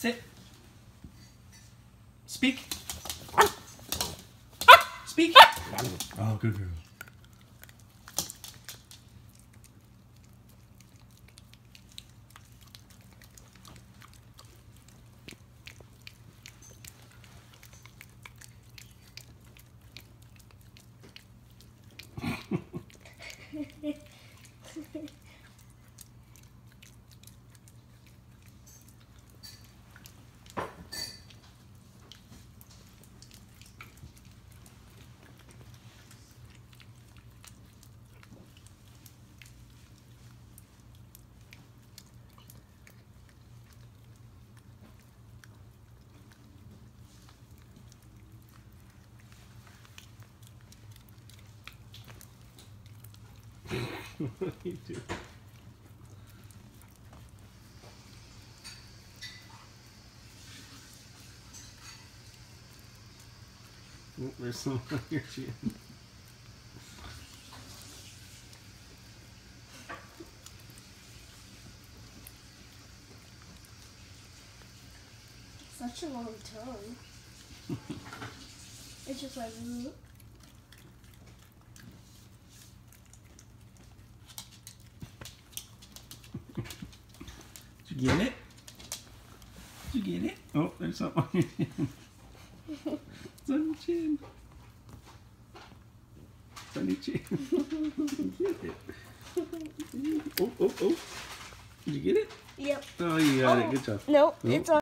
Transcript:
Sit. Speak. Speak. Oh, good girl. What do you do? Oh, there's some on your chin. Such a long tongue. It's just like. Did you get it? Did you get it? Oh, there's something on your chin. It's on your chin. It's on your chin. Get it. Oh, oh, oh. Did you get it? Yep. Oh, you got it. Good job. Nope, it's on.